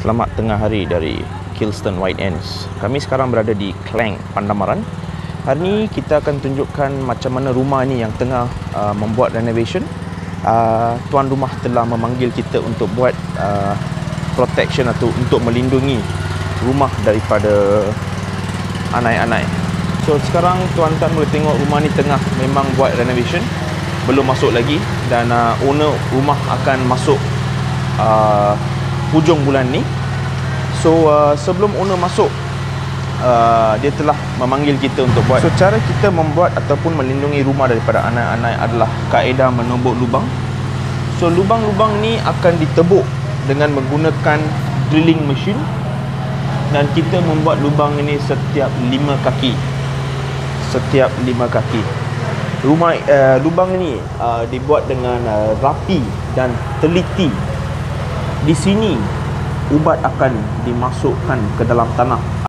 Selamat tengah hari dari Kilston White Ends. Kami sekarang berada di Klang, Pandamaran. Hari ini kita akan tunjukkan macam mana rumah ni yang tengah membuat renovation. Tuan rumah telah memanggil kita untuk buat protection atau untuk melindungi rumah daripada anai-anai. So sekarang tuan-tuan boleh tengok rumah ni tengah memang buat renovation. Belum masuk lagi dan owner rumah akan masuk hujung bulan ni. So sebelum owner masuk, dia telah memanggil kita untuk buat. So cara kita membuat ataupun melindungi rumah daripada anai-anai adalah kaedah menobok lubang. So lubang-lubang ni akan ditebuk dengan menggunakan drilling machine, dan kita membuat lubang ini setiap 5 kaki. Setiap 5 kaki. Lubang ini dibuat dengan rapi dan teliti. Di sini ubat akan dimasukkan ke dalam tanah